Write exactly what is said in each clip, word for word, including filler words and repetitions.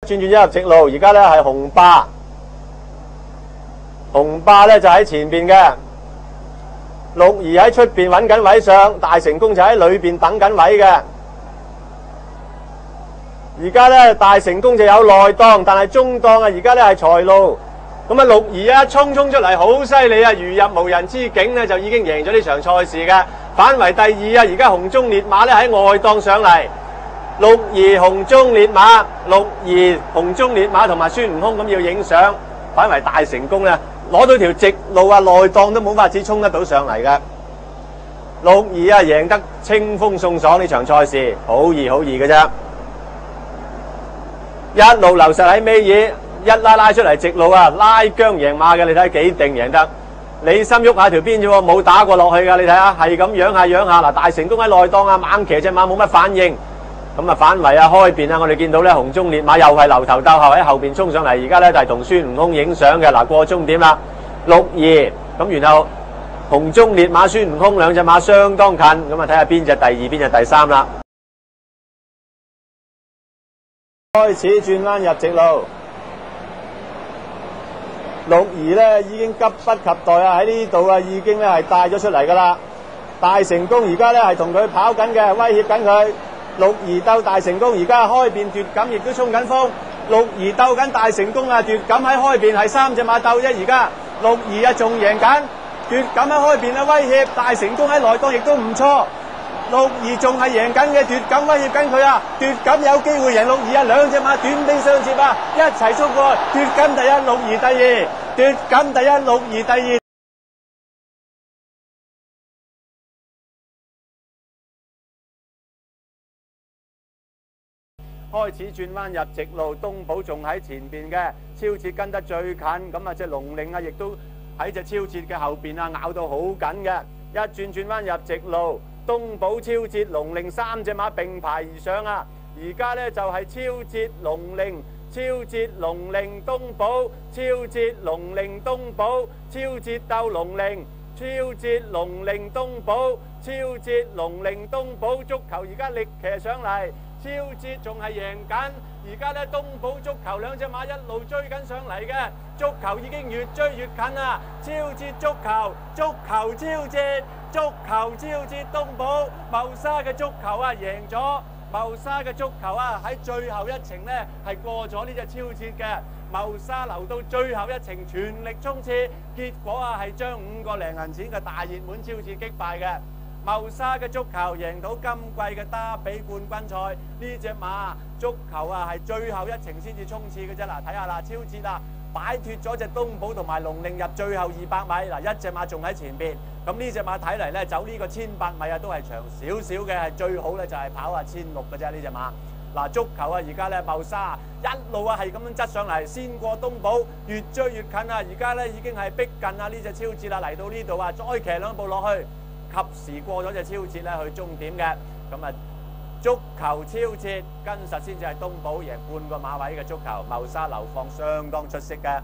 轉轉咗入直路，而家咧係紅霸，紅霸咧就喺前邊嘅，六兒喺出邊揾緊位上，大成功就喺裏邊等緊位嘅。而家咧大成功就有內檔，但係中檔啊，而家咧係財路。咁啊，六兒啊，衝衝出嚟好犀利啊，如入無人之境咧，就已經贏咗呢場賽事嘅。反為第二啊，而家紅中烈馬咧喺外檔上嚟。六兒紅中烈馬，六兒紅中烈馬同埋孫悟空咁要影相，反為大成功咧，攞到條直路啊，內檔都冇法子衝得到上嚟嘅。六兒啊，贏得清風送爽呢場賽事，好易好易嘅啫。一路留實喺尾二，一拉拉出嚟直路啊，拉姜贏馬嘅，你睇幾定贏得？李心喐下條邊啫喎，冇打過落去噶，你睇下係咁養下養下嗱，大成功喺內檔啊，猛騎隻馬冇乜反應，咁啊反為啊開邊啊，我哋見到咧紅中烈馬又係留頭鬥後喺後邊衝上嚟，而家咧就係同孫悟空影相嘅嗱，過終點啦，六二咁，然後紅中烈馬孫悟空兩隻馬相當近，咁啊睇下邊隻第二邊隻第三啦。開始轉彎入直路，六兒咧已經急不及待啊！喺呢度啊，已經咧係帶咗出嚟噶啦。大成功而家咧係同佢跑緊嘅，威脅緊佢。六兒鬥大成功，而家開邊奪錦，亦都衝緊風。六兒鬥緊大成功啊！奪錦喺開邊係三隻馬鬥啫，而家六兒啊仲贏緊，奪錦喺開邊啊威脅大成功喺內檔亦都唔錯。六兒仲係贏緊嘅，奪錦威脅緊佢啊！奪錦有機會贏六兒啊！兩隻馬短兵相接啊，一齊衝過去，奪錦第一，六兒第二，奪錦第一，六兒第二。開始轉彎入直路，東寶仲喺前邊嘅，超捷跟得最近，咁啊隻龍令啊亦都喺隻超捷嘅後邊啊咬到好緊嘅，一轉轉彎入直路。東寶超捷龍令三隻馬並排而上啊！而家呢就係超捷龍令、超捷龍令東寶、超捷龍令東寶、超捷鬥龍令、超捷龍令東寶、超捷龍令東寶，足球而家力騎上嚟，超捷仲係贏緊。而家呢東寶足球兩隻馬一路追緊上嚟嘅，足球已經越追越近啦！超捷足球，足球超捷。足球超捷東寶，茂沙嘅足球啊贏咗，茂沙嘅足球啊喺最後一程呢係過咗呢隻超捷嘅，茂沙留到最後一程全力衝刺，結果啊係將五個零銀錢嘅大熱門超捷擊敗嘅，茂沙嘅足球贏到今季嘅打比冠軍賽，呢隻馬足球啊係最後一程先至衝刺嘅啫，嗱睇下啦，超捷啊！擺脫咗隻東寶同埋龍令入最後二百米，嗱一隻馬仲喺前邊，咁呢隻馬睇嚟咧走呢個千八米啊都係長少少嘅，係最好咧就係跑下千六嘅啫呢隻馬。嗱足球啊而家咧茂沙一路啊係咁樣擠上嚟，先過東寶，越追越近啊！而家咧已經係逼近啊呢隻超捷啦，嚟到呢度啊再騎兩步落去，及時過咗隻超捷咧去終點嘅，咁啊。足球超捷跟實先至係東寶贏半個馬位嘅足球，茂沙流放相當出色嘅。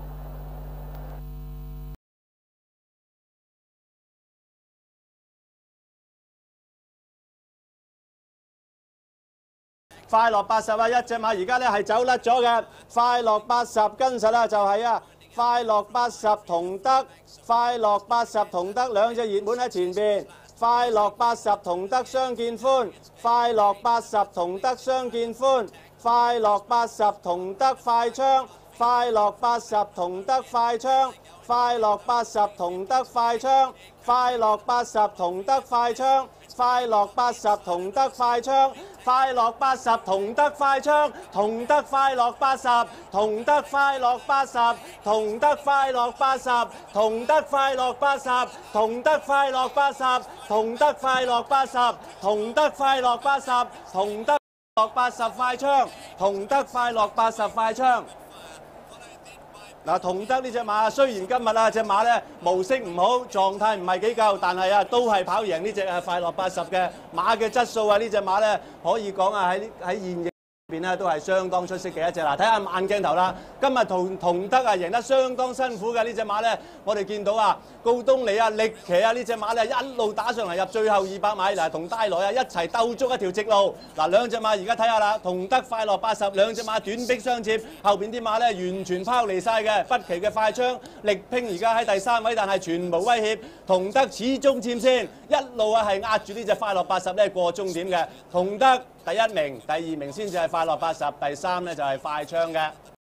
快樂八十啊，一隻馬而家咧係走甩咗嘅，快樂八十跟實啦就係啊，快樂八十同德，快樂八十同德兩隻熱門喺前邊。快樂八十同德相見歡，快樂八十同德相見歡，快樂八十同德快槍，快樂八十同德快槍，快樂八十同德快槍，快樂八十同德快槍，快樂八十同德快槍，快樂八十同德快槍，同德快樂八十，同德快樂八十，同德快樂八十，同德快樂八十，同德快樂八十，同德快樂八十，同德快樂八十，同德快樂八十快槍，同德快樂八十快槍。嗱，同德呢隻馬雖然今日啊隻馬咧模式唔好，狀態唔係幾夠，但係啊都係跑贏呢隻啊快樂八十嘅馬嘅質素啊！呢隻馬咧可以講啊喺喺現役邊咧都係相當出色嘅一隻。嗱，睇下慢鏡頭啦，今日同同德啊贏得相當辛苦嘅呢隻馬咧，我哋見到啊告東尼啊力騎啊呢隻馬咧一路打上嚟入最後二百米，嗱同戴來啊一齊鬥足一條直路。嗱兩隻馬而家睇下啦，同德快樂八十兩隻馬短逼相接，後邊啲馬咧完全拋離晒嘅，北奇嘅快槍力拼而家喺第三位，但係全無威脅，同德始終佔先，一路啊係壓住呢隻快樂八十咧過終點嘅，同德第一名，第二名先至係快樂八十，第三咧就係快槍嘅。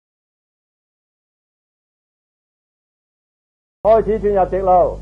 開始轉入直路，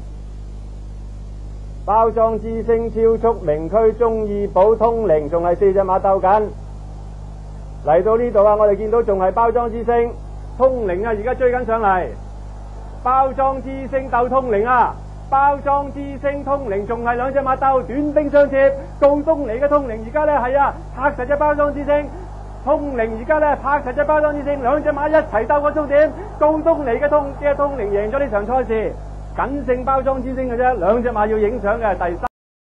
包裝之星、超速名區、中意寶、通靈，仲係四隻馬鬥緊。嚟到呢度啊，我哋見到仲係包裝之星、通靈啊，而家追緊上嚟。包裝之星鬥通靈啊！包裝之星通靈仲係兩隻馬鬥，短兵相接。告東尼嘅通靈而家咧係啊拍實隻包裝之星，通靈而家咧拍實隻包裝之星，兩隻馬一齊鬥個終點。告東尼嘅通嘅通靈贏咗呢場賽事，僅勝包裝之星嘅啫，兩隻馬要影相嘅第三。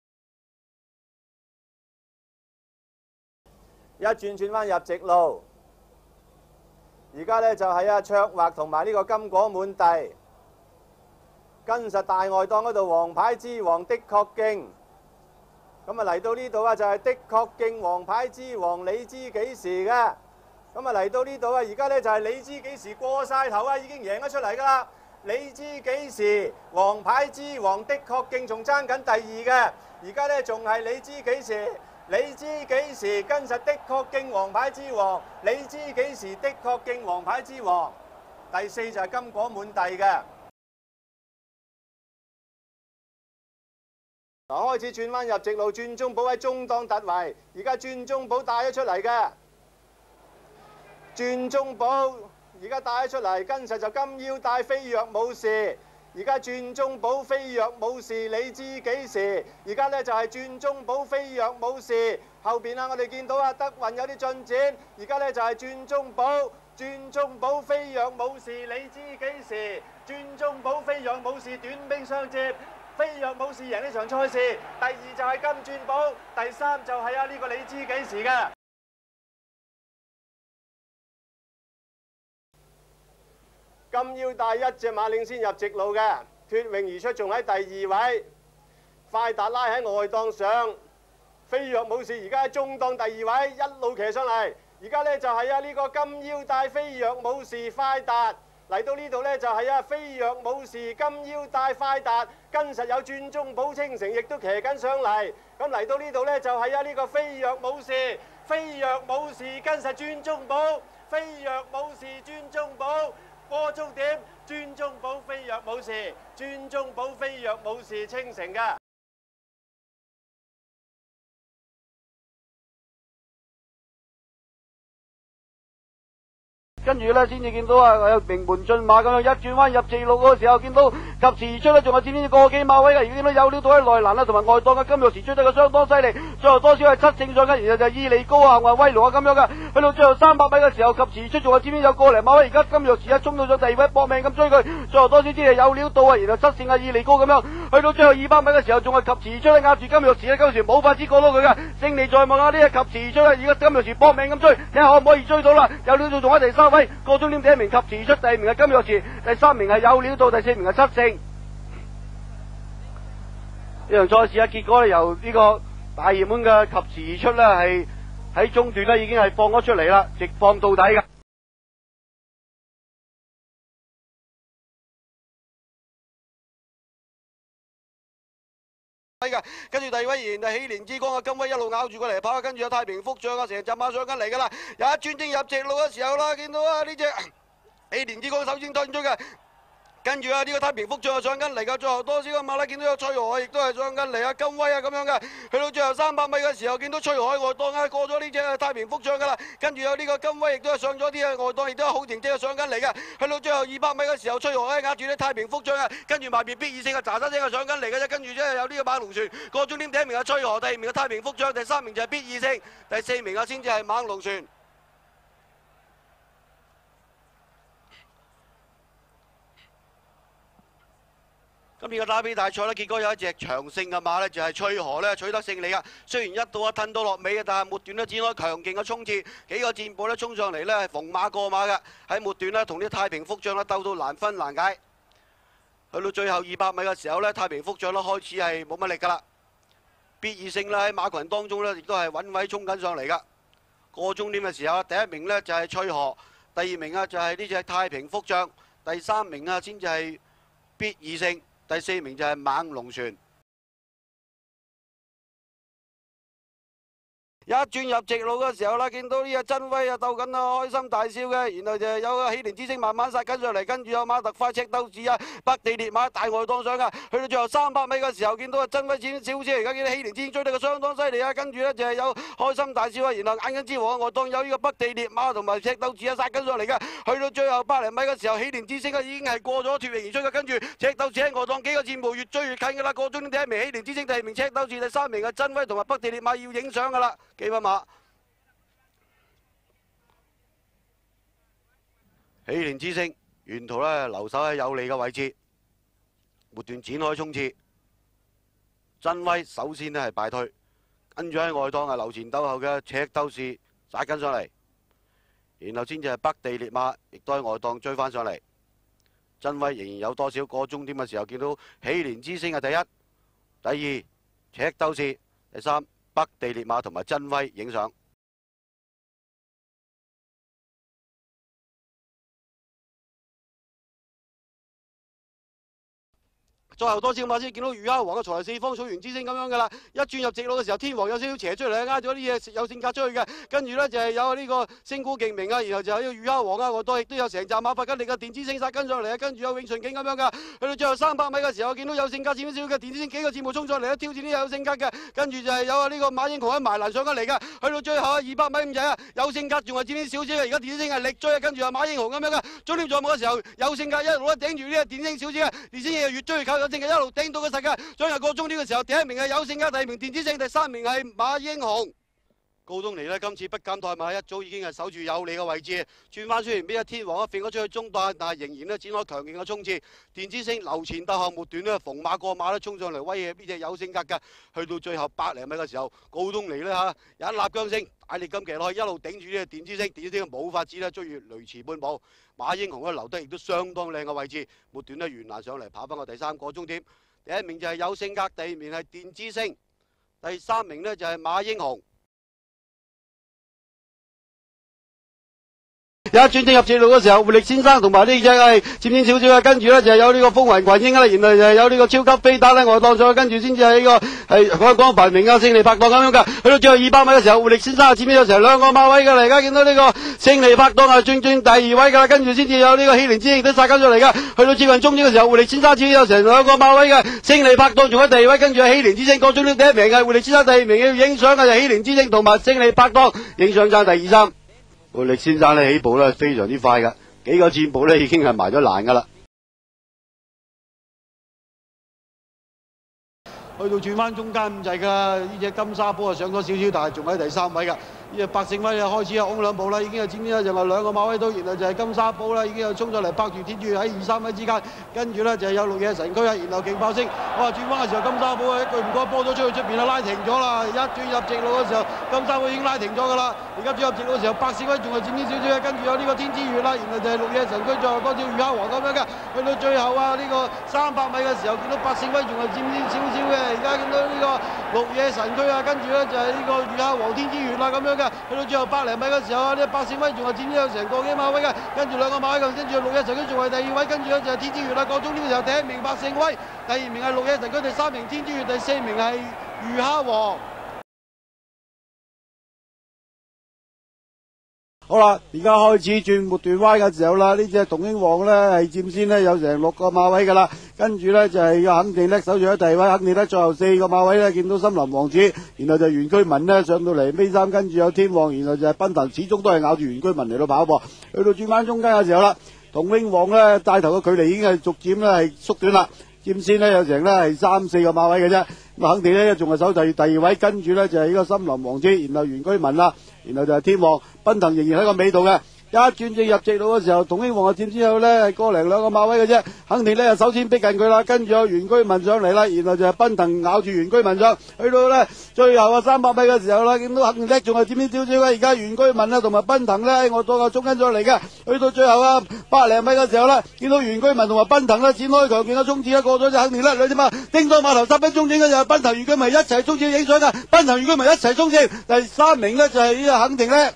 一轉轉彎入直路，而家咧就係啊卓劃同埋呢個金果滿地。跟實大外檔嗰度，王牌之王的確勁。咁啊嚟到呢度啊，就係的確勁王牌之王，你知幾時嘅？咁啊嚟到呢度啊，而家呢就係你知幾時過晒頭啊，已經贏咗出嚟噶啦！你知幾時？王牌之王的確勁仲爭緊第二嘅，而家呢仲係你知幾時？你知幾時？跟實的確勁王牌之王，你知幾時？的確勁王牌之王。第四就係金果滿地嘅。嗱，開始轉彎入直路，轉中寶喺中檔突圍，而家轉中寶帶咗出嚟嘅，轉中寶而家帶咗出嚟，跟實就金腰帶飛躍武士，而家轉中寶飛躍武士，你知幾時？而家呢就係轉中寶飛躍武士，後邊啊我哋見到啊德運有啲進展，而家呢就係轉中寶，轉中寶飛躍武士，你知幾時？轉中寶飛躍武士，短兵相接。飛躍武士贏呢場賽事，第二就係金鑽寶，第三就係啊呢個你知幾時嘅。金腰帶一隻馬領先入直路嘅，脫穎而出仲喺第二位，快達拉喺外檔上，飛躍武士而家喺中檔第二位，一路騎上嚟，而家呢就係啊呢個金腰帶飛躍武士快達。嚟到呢度呢，就係啊飛躍武士金腰帶快達，跟實有轉中寶清城，亦都騎緊上嚟。咁嚟到呢度呢，就係啊呢個飛躍武士，飛躍武士跟實轉中寶，飛躍武士轉中寶過終點，轉中寶飛躍武士，轉中寶飛躍武士清城嘅。跟住咧，先至見到啊，有名門駿馬咁樣一轉彎入直路嗰個時候，見到及時而出咧，仲係佔呢個幾馬位嘅。而家見到有料到喺內欄啦，同埋外檔嘅金玉時追得個相當犀利，最後多少係七勝上緊，然後就伊利高啊，同埋威龍啊咁樣嘅。去到最後三百米嘅時候，及時而出仲係佔呢有個零馬位。而家金玉時一衝到咗第二位，搏命咁追佢，最後多少啲係有料到啊，然後七勝啊伊利高咁樣。去到最後二百米嘅時候，仲係及時而出咧，壓住金玉時咧，金玉時冇法子過到佢嘅。勝利在望啊！呢係及時而出咧，而家金玉時搏命咁追，睇下可唔可以追到啦？有料到仲喺第三位，過終點第一名及時而出，第二名係金玉時，第三名係有料到，第四名係七勝。呢場賽事嘅結果咧，由呢個大熱門嘅及時而出咧，係喺中段咧已經係放咗出嚟啦，直放到底嘅。跟住第二位仍然係喜連之光嘅金威一路咬住過嚟跑，跟住有太平福將啊，成隻馬上緊嚟噶啦，有一轉正入直路嘅時候啦，見到啊呢隻喜連之光首先推出嘅。跟住啊，呢個太平福將啊上緊嚟噶，最後多少個馬啦，見到有翠河亦都係上緊嚟啊，金威啊咁樣嘅，去到最後三百米嘅時候，見到翠河外檔啊過咗呢隻太平福將噶啦，跟住有呢個金威亦都係上咗啲啊外檔，亦都係好停車上緊嚟嘅，去到最後二百米嘅時候，翠河咧壓住呢太平福將啊，跟住埋邊必二勝啊，喳喳聲啊上緊嚟嘅啫，跟住咧有呢個馬龍船過終點第一名係翠河，第二名係太平福將，第三名就係必二勝，第四名啊先至係猛龍船。 今年嘅打比大賽咧，結果有一隻長勝嘅馬咧，就係翠河咧取得勝利噶。雖然一度啊褪到落尾嘅，但係末段咧展開強勁嘅衝刺，幾個戰步咧衝上嚟咧係逢馬過馬嘅。喺末段咧同啲太平福將咧鬥到難分難解。去到最後二百米嘅時候咧，太平福將咧開始係冇乜力噶啦。必二勝咧喺馬群當中咧，亦都係穩位衝緊上嚟噶。過終點嘅時候，第一名呢就係翠河，第二名啊就係呢隻太平福將，第三名啊先至係必二勝。第四名就係猛龍船。一轉入直路嘅時候啦，見到呢隻真威啊鬥緊啊，開心大笑嘅。然後就有個喜連之星慢慢殺緊上嚟，跟住有馬特快赤鬥士啊，北地烈馬大外檔上噶。去到最後三百米嘅時候，見到啊真威淺少少，而家見到喜連之星追得個相當犀利啊。跟住呢就係有開心大笑啊，然後眼睛之王外檔有呢個北地烈馬同埋赤鬥士啊殺緊上嚟嘅。去到最後百零米嘅時候，喜連之星啊已經係過咗脫穎而出嘅，跟住赤鬥士喺外檔幾個箭步越追越近噶啦。過終點第一名喜連之星，第二名赤鬥士，第三名嘅真威同埋北地烈馬要影相噶啦。幾匹馬？喜連之星沿途咧留守喺有利嘅位置，末段展開衝刺。真威首先咧係敗退，跟住喺外檔係留前鬥後嘅赤鬥士殺緊上嚟，然後先至係北地烈馬，亦都喺外檔追翻上嚟。真威仍然有多少過終點嘅時候，見到喜連之星係第一、第二赤鬥士，第三北地烈馬同埋真威影相。再後多少馬先見到魚蝦王嘅財四方草原之星咁樣噶啦，一轉入直路嘅時候，天王有少少斜出嚟，呃咗啲嘢有性格出去嘅，跟住呢，就係有呢個星股勁明啊，然後就有呢個魚蝦王啊，外檔亦都有成紮馬發緊力嘅電之星殺跟上嚟啊，跟住有永順景咁樣噶，去到最後三百米嘅時候，見到有性格少少嘅電之星幾個節目衝上嚟挑戰啲有性格嘅，跟住就係有啊呢個馬英雄喺埋欄上緊嚟嘅，去到最後啊二百米咁滯啊，有性格仲係佔啲少少嘅，而家電之星係力追啊，跟住啊馬英雄咁樣嘅，終點在望嘅時候有性格一路咧頂住呢個電之星少少嘅，電之星越追越靠有性格一路頂到個世界，最後過終點嘅時候，第一名係有性格，第二名電之星，第三名係馬英雄。高東尼呢，今次不減怠慢，一早已經係守住有利嘅位置，轉翻雖然俾阿天王一揈咗出去中段，但係仍然咧展開強勁嘅衝刺。電之星留前鬥後末段呢，逢馬過馬咧衝上嚟威脅呢隻有性格嘅，去到最後百零米嘅時候，高東尼呢，嚇有一立僵星，大力咁騎落去，一路頂住呢個電之星，電之星冇法子咧追越雷遲半步。馬英雄咧留得亦都相當靚嘅位置，末段呢，沿欄上嚟跑翻個第三個終點。第一名就係有性格，第二名係電之星，第三名呢就係馬英雄。有一轉正入直路嘅時候，活力先生同埋呢隻係漸漸少少嘅，跟住咧就係有呢個風雲群英啦，然後就係有呢個超級飛達咧外檔上去，跟住先至係呢個係香港排名啊勝利拍檔咁樣嘅。去到最後二百米嘅時候，活力先生啊前面有成兩個馬位嘅，而家見到呢個勝利拍檔啊轉轉第二位噶啦，跟住先至有呢個喜連之星都殺緊上嚟噶。去到接近終點嘅時候，活力先生前面有成兩個馬位嘅，勝利拍檔仲喺第二位，跟住係喜連之星過終點第一名嘅，活力先生第二名要影相嘅就係喜連之星同埋勝利拍檔影相爭第二三。活力先生咧起步咧非常之快噶，幾個箭步咧已經係埋咗欄噶啦。去到轉翻中間咁滯㗎，呢隻金沙波啊上咗少少，但係仲喺第三位㗎。呢隻百勝威啊開始啊拱兩步啦，已經係佔咗就係兩個馬位都，然後就係金沙波啦，已經又衝咗嚟拍住貼住喺二三位之間，跟住咧就係有綠野神區啊，然後勁爆星，哇轉翻嘅時候金沙波啊一句唔該波咗出去出邊啦，拉停咗啦，一轉入直路嘅時候金沙波已經拉停咗㗎啦，而家轉入直路嘅時候百勝威仲係佔啲少少嘅，跟住有呢個天之月啦，然後就係綠野神區最後嗰條魚蝦王咁樣嘅，去到最後啊呢個三百米嘅時候見到百勝威仲係佔啲少少嘅，而家見到呢個綠野神區啊，跟住咧就係呢個魚蝦王天之月啦咁樣嘅。去到最後百零米嘅時候啊，呢百勝威仲係佔咗有成個幾馬位嘅，跟住兩個馬位嘅，跟住綠野神區仲係第二位，跟住咧就係天之月啦。過終點嘅時候，第一名百勝威，第二名係綠野神區，第三名天之月，第四名係魚蝦王。好啦，而家開始轉末段彎嘅時候啦，呢隻동英王咧係佔先咧有成六個馬位噶啦，跟住咧就係要肯定咧守住喺第二位，肯定咧最後四個馬位咧見到森林王子，然後就原居民咧上到嚟尾三，跟住有天王，然後就係奔騰，始終都係咬住原居民嚟到跑噃。去到轉彎中間嘅時候啦，동英王咧帶頭嘅距離已經係逐漸咧係縮短啦，佔先咧有成咧係三四個馬位嘅啫。咁肯定咧仲係守住第二位，跟住咧就係呢個森林王子，然後原居民啦，然後就係天王，奔騰仍然喺個尾度嘅。 一轉正入直路嘅時候，同英皇啊佔之後咧係個零兩個馬位嘅啫，肯定咧首先逼近佢啦，跟住有原居民上嚟啦，然後就係奔騰咬住原居民上，去到咧最後啊三百米嘅時候啦，見到肯定叻仲係佔啲少少嘅，而家原居民啊同埋奔騰咧我當個中間上嚟嘅，去到最後啊百零米嘅時候咧，見到原居民同埋奔騰咧展開強勁嘅衝刺啦，過咗就肯定叻兩隻馬，叮當碼頭十分鐘整嘅就係奔騰原居民一齊衝刺影相嘅，奔騰原居民一齊衝刺，第三名咧就係呢個肯定咧。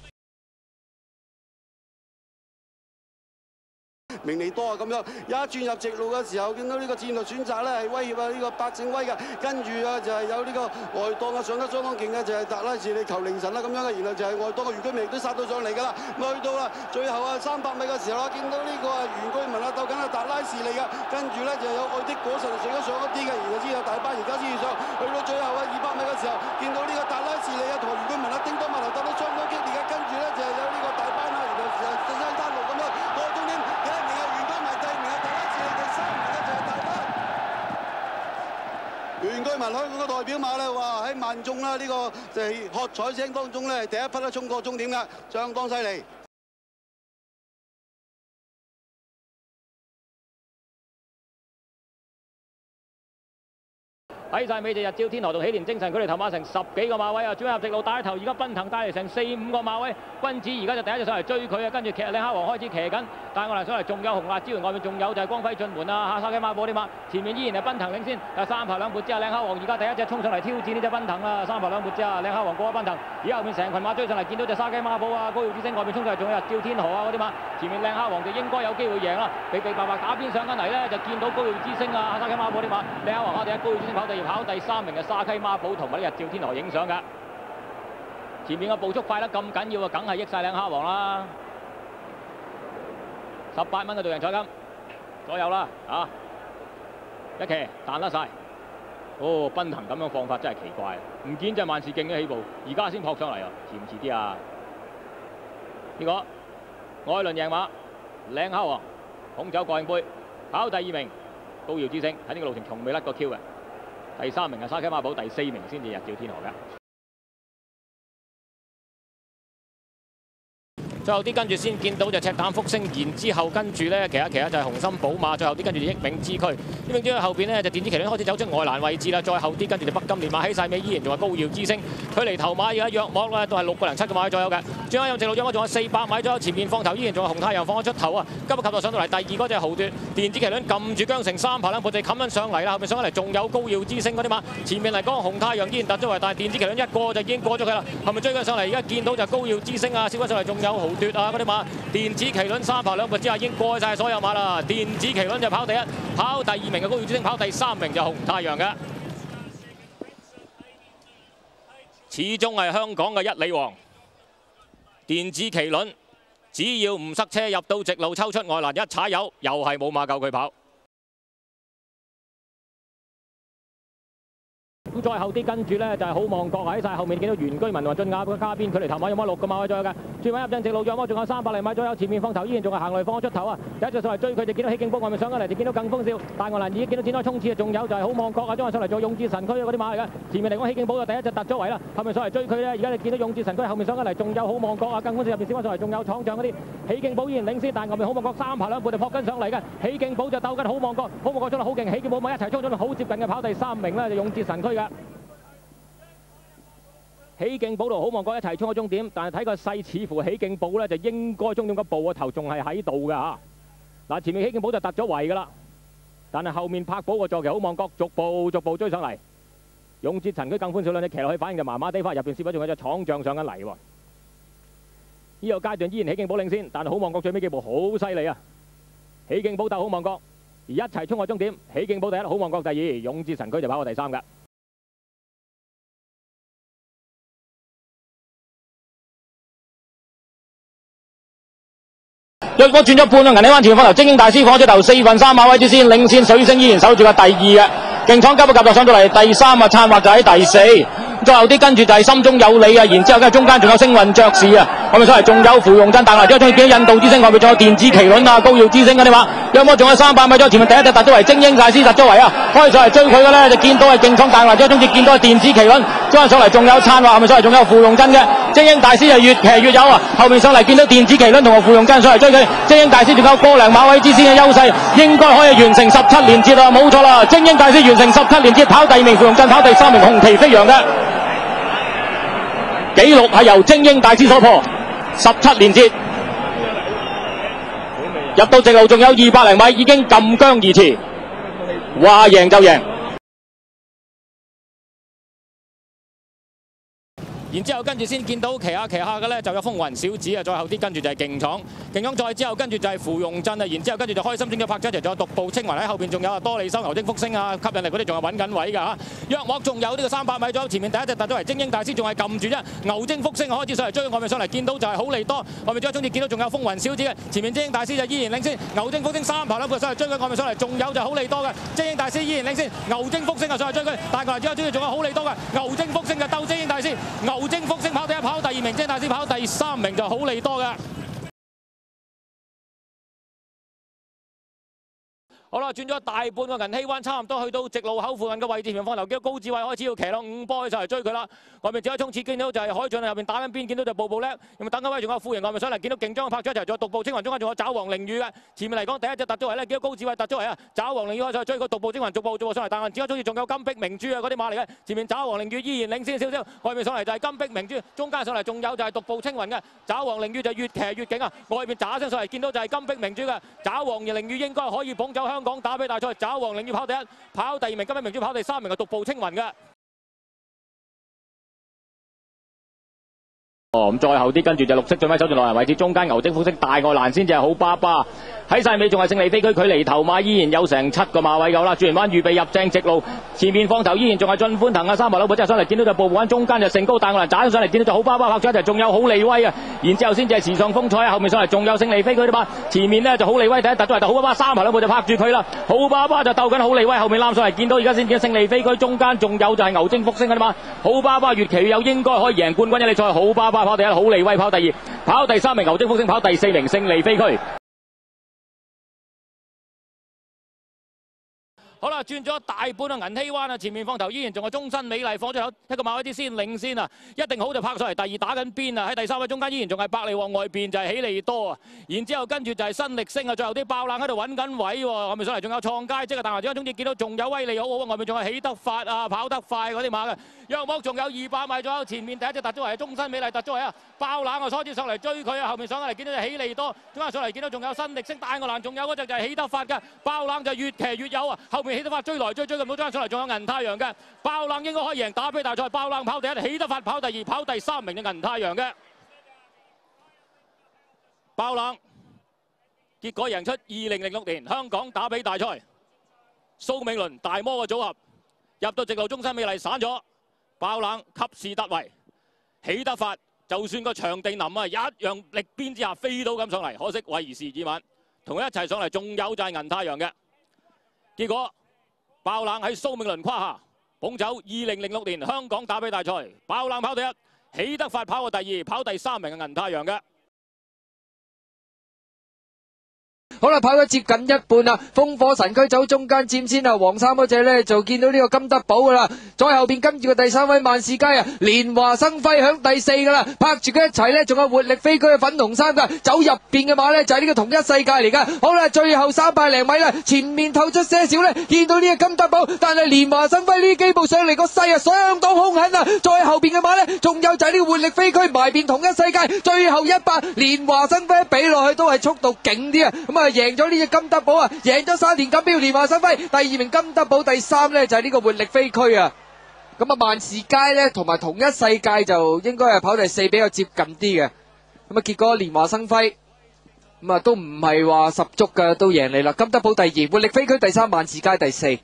明利多啊咁樣，一轉入直路嘅時候，見到呢個戰略選擇咧係威脅啊呢個百勝威嘅，跟住啊就係有呢個外檔啊上得相當勁嘅就係達拉士利求凌晨啦咁樣嘅，然後就係外檔嘅原居民亦都殺到上嚟㗎啦，咁去到啦最後啊三百米嘅時候啦，見到呢個啊原居民啊鬥緊啊達拉士利嘅，跟住咧就有愛的果實就上咗上一啲嘅，然後之後大班而家先至上，去到最後啊二百米嘅時候，見到呢個達拉士利啊同埋原居民啊叮當碼頭鬥得相當激烈嘅，跟住咧就係有呢個大班啊，然後就進山單路咁樣，過終點第一名係原居民，第二名係達拉士利，第三名咧就係大班。原居民香港嘅代表馬咧，哇喺萬眾啦呢個就係喝彩聲當中咧，第一匹咧衝過終點㗎，相當犀利。 喺晒尾就日照天河同喜蓮精神，佢哋頭馬成十幾個馬位啊，轉入直路帶頭，而家奔騰帶嚟成四五個馬位，君子而家就第一隻上嚟追佢啊，跟住騎靚蝦王開始騎緊，但係我嚟上嚟仲有紅辣椒，外面仲有就係光輝進門啊，下沙基馬寶啲馬，前面依然係奔騰領先，但係三排兩撥之後，靚蝦王而家第一隻衝上嚟挑戰呢隻奔騰啦，三排兩撥之後，靚蝦王過咗奔騰，而家後面成群馬追上嚟，見到隻沙基馬寶啊，高耀之星外面衝上嚟，仲有日照天河啊嗰啲馬，前面靚蝦王就應該有機會贏啦，比比白白打邊上緊嚟咧，就見到高耀之星啊，下沙基馬寶啲馬，靚蝦王啊，第一高耀之星跑第二，跑第三名嘅沙溪孖寶同埋呢日照天河影相㗎，前面嘅步速快得咁緊要啊，梗係益晒靚蝦王啦！十八蚊嘅對人彩金左右啦，啊一騎彈得晒。哦，奔騰咁樣放法真係奇怪，唔見就係萬事勁嘅起步，而家先撲上嚟啊，遲唔遲啲啊？呢個愛倫贏馬，靚蝦王捧走國慶杯，跑第二名高耀之星，喺呢個路程從未甩過 Q 嘅。第三名係沙溪孖寶，第四名先至日照天河嘅。最後啲跟住先見到就赤膽福星，然之後跟住咧騎一騎一就係紅心寶馬，最後啲跟住就益冥之區，益冥之區後邊咧就電子麒麟開始走出外欄位置啦，再後啲跟住就北金連馬起晒尾，依然仲係高耀之星，距離頭馬而家約莫咧都係六個零七個馬左右嘅。最後有直路，約莫仲有四百米左右，前面放頭依然仲有紅太陽放咗出頭啊，急不及待上到嚟第二嗰隻豪奪，電子麒麟撳住韁繩三排兩撥地冚緊上嚟啦，後面上緊嚟仲有高耀之星嗰啲馬，前面嚟講紅太陽依然突咗圍，但係電子麒麟一過就已經過咗佢啦，後面追緊上嚟，而家見到就高耀之星啊，燒緊上嚟仲有豪奪啊嗰啲馬。電子麒麟三排兩撥之下已經過晒所有馬啦，電子麒麟就跑第一，跑第二名嘅高耀之星，跑第三名就紅太陽嘅，始終係香港嘅一里王。電子麒麟只要唔塞車入到直路抽出外欄一踩油，又係冇馬夠佢跑。咁再後啲跟住咧就係好望角喺晒後面，見到原居民同埋俊雅嘅加邊，距離頭馬有冇六個馬位左右嘅，轉彎入正直路，有冇仲有三百零米左右，前面放頭依然仲係行嚟放咗出頭啊！第一隻上嚟追佢，就見到喜勁寶外面上緊嚟，就見到更風笑，大外欄已經見到展開衝刺啊！仲有就係好望角啊，將佢上嚟做勇志神區嗰啲馬嚟嘅，前面嚟講喜勁寶就第一隻突咗圍啦，後面上嚟追佢咧，而家你見到勇志神區後面上緊嚟，仲有好望角啊，更風笑入邊小翻上嚟，仲有闖將嗰啲喜勁寶依然領先，但係後面好望角三排兩撥就撲緊上嚟嘅，喜勁寶就鬥緊好望角，好望角衝得好勁，喜勁寶咪一齊衝咗好接近嘅跑第三名咧，就勇志神區嘅。喜勁寶同好望角一齊衝咗終點，但係睇個勢，似乎喜勁寶咧就應該終點個步個頭仲係喺度嘅嚇。嗱，前面喜勁寶就突咗圍㗎啦，但係後面柏寶個坐騎好望角逐步逐步追上嚟，勇節陳區更歡笑兩隻騎落去，反應就麻麻地，翻入邊試翻仲有隻闖將上緊嚟喎。呢個階段依然喜勁寶領先，但係好望角最尾幾步好犀利啊！喜勁寶鬥好望角，而一齊衝過終點，喜勁寶第一，好望角第二，勇節陳區就跑過第三㗎。若果轉咗半啊，銀禧灣前面放頭精英大師放咗頭四分三馬位之先，領先水星依然守住個第二嘅，勁闖急不及待上到嚟第三啊，燦惑就喺第四，最後啲跟住就係心中有你啊，然之後跟住中間仲有星運爵士啊。 外面上嚟仲有芙蓉鎮，但係之後終於見到印度之星，外面仲有電子麒麟啊、高耀之星嗰啲馬。約莫仲有三百米左右，前面第一隻突咗為精英大師突咗為啊，開上嚟追佢嘅咧就見到係勁衝，但係之後終於見到係電子麒麟，追上嚟仲有燦話，後面上嚟仲有芙蓉鎮嘅精英大師係越騎越有啊，後面上嚟見到電子麒麟同埋芙蓉鎮上嚟追佢，精英大師仲有個零馬位之先嘅優勢，應該可以完成十七連捷啊，冇錯啦，精英大師完成十七連捷，跑第二名，芙蓉鎮跑第三名，紅旗飛揚嘅紀錄係由精英大師所破，十七連捷。入到直路仲有二百零米，已經撳姜而馳，話贏就贏。然之後跟住先見到騎下騎下嘅咧，就有風雲小子啊，再後啲跟住就係勁闖，勁闖再之後跟住就係芙蓉鎮啊，然之後跟住就開心精咗拍咗一齊，仲有獨步青雲喺後邊，仲有啊多利修牛精福星啊，吸引力嗰啲仲係揾緊位㗎嚇。約莫仲有呢個三百米左右，前面第一隻突咗嚟精英大師，仲係撳住啫，牛精福星開始上嚟追，外面上嚟見到就係好利多，外面最終至見到仲有風雲小子嘅，前面精英大師就依然領先，牛精福星三排兩步上嚟追佢，外面上嚟仲有就好利多嘅，精英大師依然領先，牛精福星啊上嚟追佢，但係過嚟之後仲有好利多嘅牛精福星嘅鬥精英大師，牛精福星跑第一，跑第二名，精英大師跑第三名就好利多嘅。好啦，轉咗大半個銀禧灣，差唔多去到直路口附近嘅位置，前面放頭叫高志偉開始要騎落五波上嚟追佢啦。外面只有衝刺，見到就係海俊喺入邊打緊邊，見到就步步叻，咁啊等緊位，仲有富盈外面上嚟，見到勁將拍咗一齊，仲有獨步青雲，中間仲有爪王凌雨嘅。前面嚟講第一隻突咗圍咧，見到高志偉突咗圍啊，爪王凌雨開上嚟追個獨步青雲，逐步逐步上嚟，但係只有衝刺仲有金碧明珠啊嗰啲馬嚟嘅。前面爪王凌雨依然領先少少，外面上嚟就係金碧明珠，中間上嚟仲有就係獨步青雲嘅。爪王凌雨就越騎越勁啊，外面喳聲上嚟見到就係金碧明珠嘅。爪王凌雨應該可以捧走香港打比大賽。爪王凌雨跑第一，跑第二名，金碧明珠跑第三名，係獨步青雲嘅。哦，咁再後啲跟住就綠色最尾走住落人位置，中間牛精福星大愛蘭先至係好巴巴，喺晒尾仲係勝利飛區，距離頭馬依然有成七個馬位夠啦。轉完彎預備入正直路，前面放頭依然仲係進歡騰啊，三排佬即係上嚟見到就步步穩，中間就成高大愛蘭斬上嚟，見到就好巴巴拍咗一齊，仲有好利威啊，然之後先至係時尚風采啊，後面上嚟仲有勝利飛區啲馬，前面呢就好利威第一突咗嚟，好巴巴三排佬就拍住佢啦，好巴巴就鬥緊好利威，後面攬上嚟見到而家先見勝利飛區，中間仲有就係牛精福星嗰啲馬，好巴巴越騎越有，應該可以贏冠軍一哩賽，好巴巴跑第一，好利威跑第二，跑第三名牛精福星跑第四名勝利飛區。好啦，轉咗大半啊銀禧灣啊，前面放頭依然仲有終身美麗，放咗一個馬位啲先領先啊，一定好就拍上嚟第二打緊邊啊，喺第三位中間依然仲係百利旺，外邊就係喜利多啊，然之後跟住就係新力星啊，最後啲爆冷喺度揾緊位喎，外面上嚟仲有創佳績啊，但係總之見到仲有威利好好啊，外面仲係起得發啊，跑得快嗰啲馬嘅，約莫仲有二百米左右，前面第一隻突咗嚟係終身美麗突咗嚟啊，爆冷啊，開始上嚟追佢啊，後面上嚟見到就喜利多，中間上嚟見到仲有新力星大愛蘭，仲有嗰隻就係起得發嘅，爆冷就越騎越有啊，後面起得發追來追追咁多張上嚟，仲有銀太陽嘅爆冷應該可以贏打比大賽，爆冷跑第一，起得發跑第二，跑第三名嘅銀太陽嘅爆冷，結果贏出二零零六年香港打比大賽蘇銘倫大魔嘅組合，入到直路終身美麗散咗，爆冷及時突圍，起得發就算個場地冧啊，一樣力鞭之下飛到咁上嚟，可惜為時已晚，同佢一齊上嚟仲有就係銀太陽嘅，結果。爆冷喺蘇銘倫胯下捧走二零零六年香港打比大賽，爆冷跑第一，起得發跑過第二，跑第三名嘅銀太陽嘅。 好啦，跑咗接近一半啦，烽火神區走中間佔先啊，黃衫嗰隻呢就見到呢個金德寶噶啦，再後邊跟住個第三位萬事佳啊，連華生輝響第四噶啦，拍住佢一齊呢，仲有活力飛區嘅粉紅衫噶，走入邊嘅馬呢就係呢個同一世界嚟噶。好啦，最後三百零米啦，前面透出些少呢，見到呢個金德寶，但係連華生輝呢幾步上嚟個勢啊相當兇狠啊，再後邊嘅馬呢，仲有就係呢個活力飛區埋邊同一世界，最後一百連華生輝比落去都係速度勁啲啊，咁啊贏咗呢隻金德寶啊，贏咗沙田錦標連華生輝，第二名金德寶，第三呢就係呢個活力飛區啊。咁啊萬事佳呢同埋同一世界就應該係跑第四，比較接近啲嘅。咁啊結果連華生輝咁啊都唔係話十足嘅，都贏你啦。金德寶第二，活力飛區第三，萬事佳第四。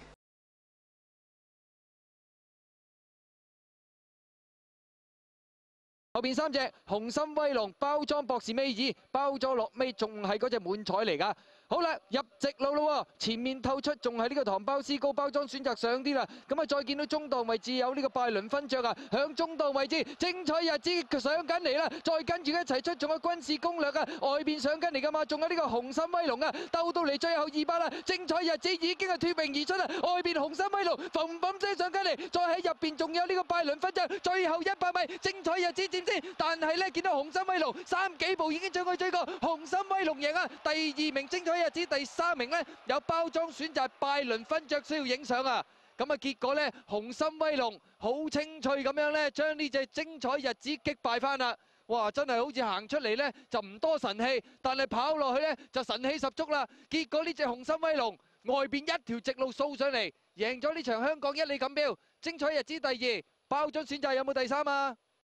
後邊三隻紅心威龍包裝博士尾二包咗落尾，仲係嗰隻滿彩嚟噶。 好啦，入直路咯，前面透出仲係呢個糖包絲高包裝選擇上啲啦，咁啊再見到中檔位置有呢個拜倫勳爵啊，響中檔位置精彩日子上緊嚟啦，再跟住一齊出仲有軍事攻略啊，外邊上緊嚟噶嘛，仲有呢個紅心威龍啊，鬥到嚟最後二百啦，精彩日子已經係脫穎而出啦，外邊紅心威龍嘭嘭聲上緊嚟，再喺入邊仲有呢個拜倫勳爵，最後一百米精彩日子佔先，但係咧見到紅心威龍三幾步已經將佢追過，紅心威龍贏啊，第二名精彩日子，第三名呢有包裝選擇拜倫勳爵需要影相啊，咁啊結果呢紅心威龍好清脆咁樣呢將呢隻精彩日子擊敗翻啦，哇真係好似行出嚟呢就唔多神氣，但係跑落去呢就神氣十足啦，結果呢隻紅心威龍外邊一條直路掃上嚟，贏咗呢場香港一哩錦標，精彩日子第二，包裝選擇有冇第三啊？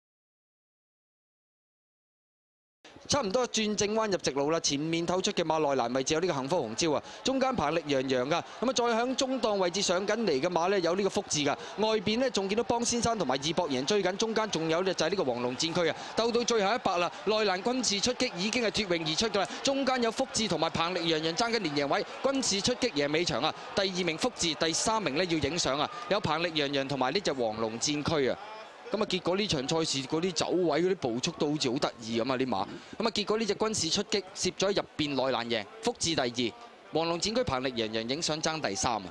差唔多轉正彎入直路啦，前面透出嘅馬內蘭位置有呢個幸福紅椒啊，中間彭力洋洋噶，咁啊再響中檔位置上緊嚟嘅馬呢，有呢個福字噶，外邊呢仲見到邦先生同埋義博贏追緊，中間仲有呢就係呢個黃龍戰區啊，鬥到最後一百啦，內蘭軍事出擊已經係脫穎而出噶啦，中間有福字同埋彭力洋洋爭緊連贏位，軍事出擊贏尾場啊，第二名福字，第三名呢要影相啊，有彭力洋洋同埋呢隻黃龍戰區啊。咁啊，結果呢場賽事嗰啲走位嗰啲步速都好似好得意咁啊啲馬。咁啊，結果呢隻軍事出擊攝咗喺入邊內蘭贏，福至第二，黃龍戰區彭力洋洋影相爭第三啊。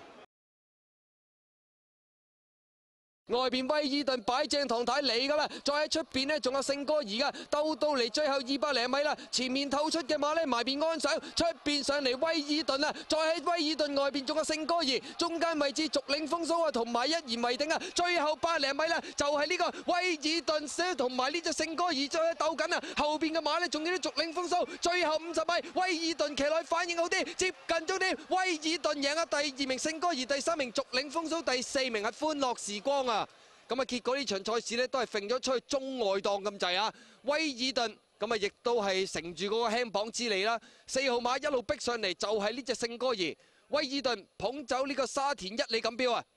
外邊威爾頓擺正唐太嚟噶啦，再喺出邊呢仲有聖哥兒噶，鬥到嚟最後二百零米啦，前面透出嘅馬呢埋邊安上，出邊上嚟威爾頓啊，再喺威爾頓外邊仲有聖哥兒，中間位置續領風騷啊，同埋一言為定啊，最後百零米啦，就係呢個威爾頓同埋呢隻聖哥兒再喺鬥緊啊，後邊嘅馬呢仲有啲續領風騷，最後五十米威爾頓騎內反應好啲，接近終點，威爾頓贏啊，第二名聖哥兒，第三名續領風騷，第四名係歡樂時光啊。咁啊，結果呢場賽事呢都係揈咗出去中外檔咁滯啊！威爾頓咁啊，亦都係乘住嗰個輕磅之利啦。四號馬一路逼上嚟就係呢隻聖哥兒，威爾頓捧走呢個沙田一哩錦標啊！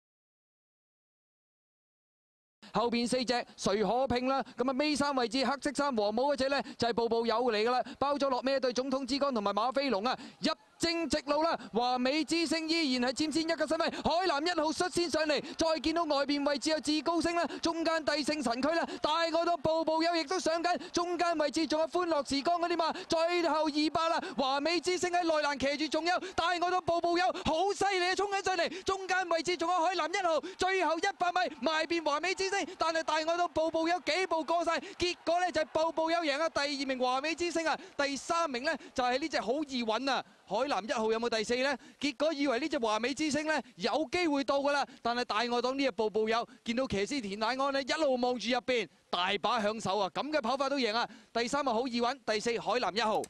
後邊四隻誰可拼啦？咁啊，尾三位置黑色衫黃帽嗰隻呢，就係步步有嚟噶啦，包咗落孭對總統之光同埋馬飛龍啊！入正直路啦，華美之星依然係佔先一個身位，海南一號率先上嚟，再見到外邊位置有至高星啦，中間帝聖神區啦，大愛到步步有亦都上緊，中間位置仲有歡樂時光嗰啲嘛，最後二百啦，華美之星喺內欄騎住仲有大愛到步步有，好犀利啊，衝緊上嚟，中間位置仲有海南一號，最後一百米埋邊華美之星，但係大愛到步步有幾步過晒，結果呢就係步步有贏啊，第二名華美之星啊，第三名呢就係呢隻好易穩啊。海南一號有冇第四呢？結果以為呢隻華美之星呢有機會到噶啦，但係大愛黨呢隻步步有見到騎師田乃安呢一路望住入邊，大把響手啊！咁嘅跑法都贏啊！第三啊好易穩，第四海南一號。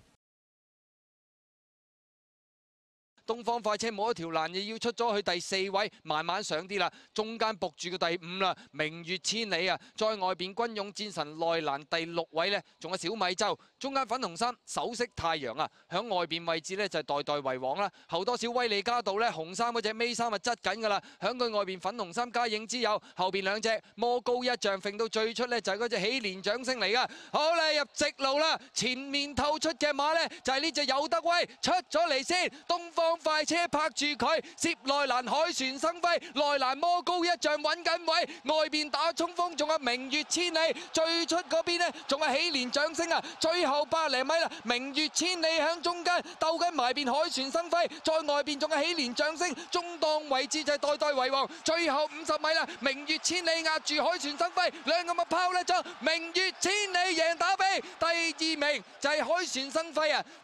東方快車冇一條欄嘢要出咗去第四位，慢慢上啲啦，中間仆住個第五啦，明月千里啊！再外邊軍勇戰神內欄第六位呢，仲有小米洲，中間粉紅衫首飾太陽啊，響外邊位置呢，就係代代為王啦，後多少威利加道呢，紅衫嗰隻尾衫啊執緊噶啦，響佢外邊粉紅衫加影之友，後邊兩隻魔高一丈揈到最出呢，就係嗰隻喜蓮掌聲嚟噶，好啦入直路啦，前面透出嘅馬呢，就係呢隻有德威出咗嚟先，東方快車拍住佢，攝內欄海船生輝，內欄魔高一丈揾緊位，外邊打衝鋒，仲有明月千里，最出嗰邊呢，仲有喜蓮掌聲啊！最後百零米啦，明月千里響中間鬥緊埋邊海船生輝，再外邊仲有喜蓮掌聲，中檔位置就係代代為王，最後五十米啦，明月千里壓住海船生輝，兩個咪拋甩咗，明月千里贏打比，第二名就係海船生輝啊！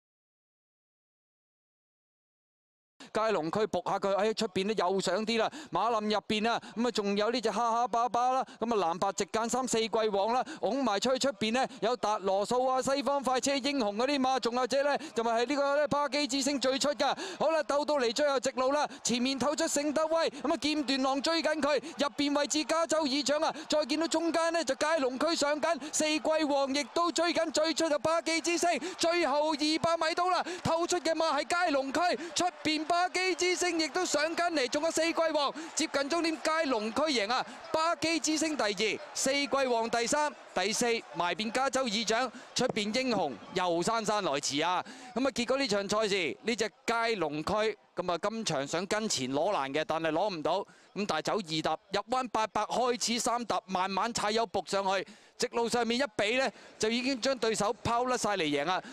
街龍區仆下佢喺出邊咧又上啲啦，馬林入邊啊，咁啊仲有呢隻哈哈巴巴啦，咁啊藍白直間三四季王啦，拱埋出去出邊呢，有達羅素啊、西方快車英雄嗰啲馬，仲有隻呢，就咪係呢個咧巴基之星最出噶。好啦，鬥到嚟最後直路啦，前面透出聖德威，咁啊劍斷浪追緊佢，入邊位置加州議長啊，再見到中間呢，就街龍區上緊，四季王亦都追緊，最出就巴基之星，最後二百米到啦，透出嘅馬係街龍區，出邊巴巴基之星亦都上緊嚟，仲有四季王接近終點，佳龍區贏啊！巴基之星第二，四季王第三，第四埋邊加州議長，出邊英雄又姍姍來遲啊！咁啊，結果呢場賽事呢隻佳龍區咁啊，今場想跟前攞難嘅，但係攞唔到，咁但係走二踏入彎八百，開始三踏慢慢踩油仆上去，直路上面一比呢，就已經將對手拋甩晒嚟贏啊！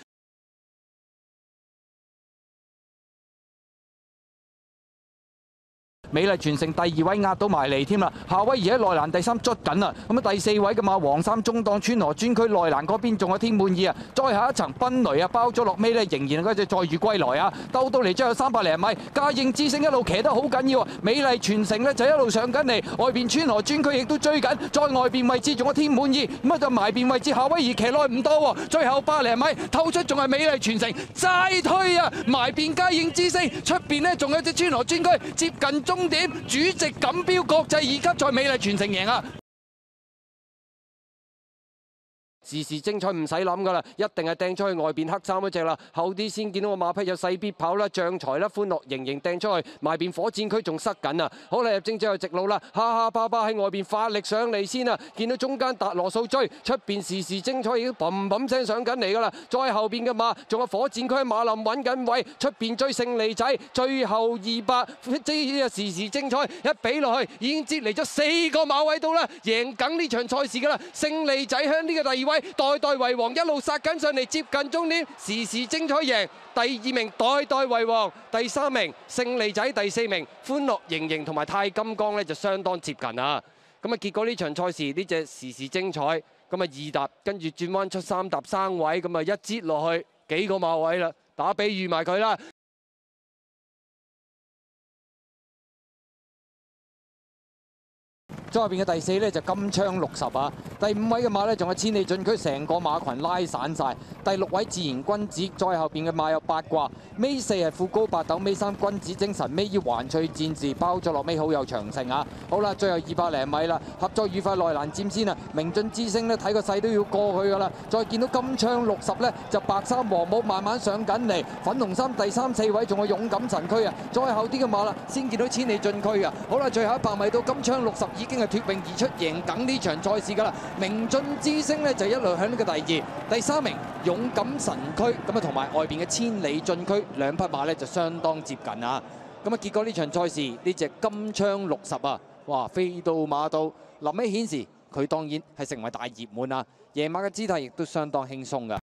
美麗傳承第二位壓到埋嚟添啦，夏威夷喺內欄第三捉緊啊！咁啊第四位嘅馬黃衫中檔川河專區內欄嗰邊仲有天滿意啊！再下一層賓雷啊，包咗落尾呢，仍然嗰隻載譽歸來啊！鬥到嚟最後三百零米，嘉應之星一路騎得好緊要啊！美麗傳承呢就一路上緊嚟，外邊川河專區亦都追緊，再外邊位置仲有天滿意，咁啊就埋邊位置夏威夷騎耐唔多喎，最後百零米透出仲係美麗傳承齋推啊！埋邊嘉應之星，出邊呢仲有隻川河專區接近終點，主席錦標國際二級賽美麗傳承贏啊！時時精彩唔使諗噶啦，一定係掟出去外邊黑衫嗰隻啦。後啲先見到個馬匹有勢必跑啦，將才啦，歡樂盈盈掟出去，埋邊火箭區仲塞緊啊！好啦，入正最後直路啦，哈哈巴巴喺外邊發力上嚟先啊！見到中間達羅素追，出邊時時精彩已經砰砰聲上緊嚟噶啦。再後邊嘅馬仲有火箭區喺馬林揾緊位，出邊追勝利仔，最後二百即係時時精彩一比落去，已經接嚟咗四個馬位到啦，贏緊呢場賽事噶啦。勝利仔響呢個第二位。代代為王一路殺緊上嚟，接近終點，時時精彩贏。第二名代代為王，第三名勝利仔，第四名歡樂盈盈同埋太金剛呢就相當接近啊！咁啊，結果呢場賽事呢隻時時精彩，咁啊二踏跟住轉彎出三踏生位，咁啊一擠落去幾個馬位啦，打比預埋佢啦。再入邊嘅第四呢，就金槍六十啊，第五位嘅馬呢，仲有千里進區，成個馬群拉散晒。第六位自然君子，再後邊嘅馬有八卦，尾四係富高八斗，尾三君子精神，尾二環翠戰士包咗落尾好有長性啊！好啦，最後二百零米啦，合作愉快內欄佔先啊！明進之星呢，睇個勢都要過去噶啦，再見到金槍六十呢，就白衫黃帽慢慢上緊嚟，粉紅衫第三四位仲有勇敢神驅啊！再後啲嘅馬啦，先見到千里進區啊！好啦，最後一百米到金槍六十已經係脫穎而出，贏緊呢場賽事噶啦。明進之星呢，就一路響呢個第二、第三名勇敢神驅，咁啊同埋外邊嘅千里進區兩匹馬呢，就相當接近啊。咁啊結果呢場賽事呢隻金槍六十啊，哇飛到馬到，臨尾顯示佢當然係成為大熱門啊，夜馬嘅姿態亦都相當輕鬆噶。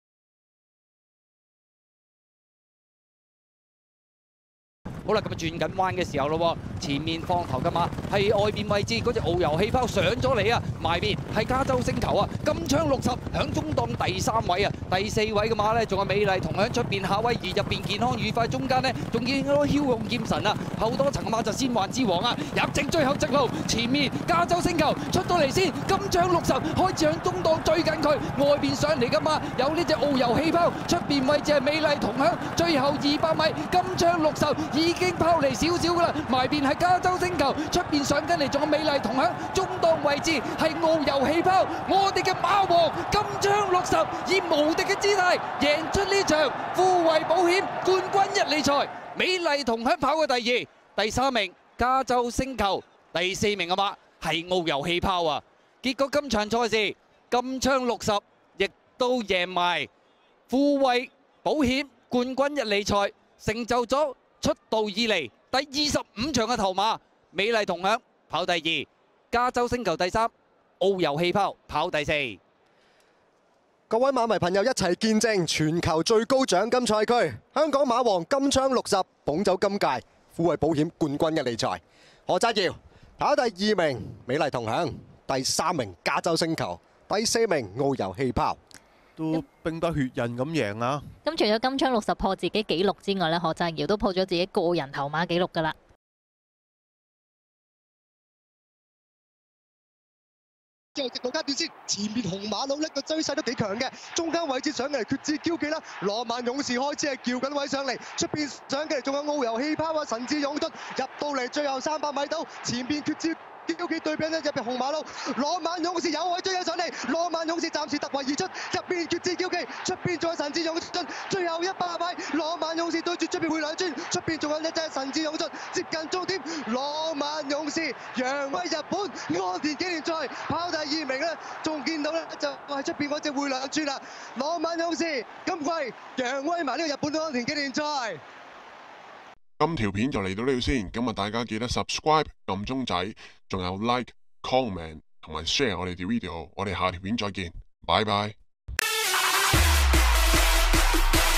好啦，咁啊轉緊彎嘅時候咯，前面放頭嘅馬係外邊位置嗰隻遨遊氣泡上咗嚟啊，埋邊係加州星球啊，金槍六十響中檔第三位啊，第四位嘅馬呢，仲有美麗同響出邊夏威夷入邊健康愉快，中間呢，仲見到驍勇劍神啊，後多層嘅馬就先環之王啊，入正最後直路，前面加州星球出到嚟先，金槍六十開始響中檔追緊佢，外邊上嚟嘅馬有呢隻遨遊氣泡，出邊位置係美麗同響，最後二百米金槍六十已經拋離少少噶啦，埋邊係加州星球，出邊上緊嚟仲有美麗同響，中檔位置係遨遊氣泡，我哋嘅馬王金槍六十以無敵嘅姿態贏出呢場富衛保險冠軍一哩賽，美麗同響跑嘅第二、第三名加州星球，第四名嘅馬係遨遊氣泡啊！結果今場賽事金槍六十亦都贏埋富衛保險冠軍一哩賽，成就咗出道以嚟第二十五場嘅頭馬，美麗同享跑第二，加州星球第三，遨遊氣泡跑第四。 各位馬迷朋友一齊見證全球最高獎金賽區，香港馬王金槍六十捧走今屆富衛保險冠軍一哩賽。何澤堯跑第二名，美麗同享；第三名加州星球；第四名遨遊氣泡。 都兵不血刃咁贏啊！ 咁除咗金槍六十破自己紀錄之外咧，何澤堯都破咗自己個人頭馬紀錄噶啦。 之後直路階段先，前面紅馬佬呢個追勢都幾強嘅，中間位置上嚟決志驕記啦，羅曼勇士開始係叫緊位上嚟，出邊上嘅仲有遨遊氣泡啊，神智勇盾入到嚟最後三百米到，前邊決志焦記對面咧入邊紅馬路，羅曼勇士有位追緊上嚟，羅曼勇士暫時突圍而出，入邊決志焦記，出邊再神志勇進，最後一百米，羅曼勇士對住出邊會兩轉，出邊仲有一隻神志勇進，接近終點，羅曼勇士揚威日本安田紀念賽跑第二名咧，仲見到咧就係出邊嗰隻會兩轉啦，羅曼勇士今季揚威埋呢個日本安田紀念賽。 今條片就嚟到呢度先，咁啊大家記得 subscribe 撳鐘仔，仲有 like、comment 同埋 share 我哋條 video，我哋下條片再見，拜拜。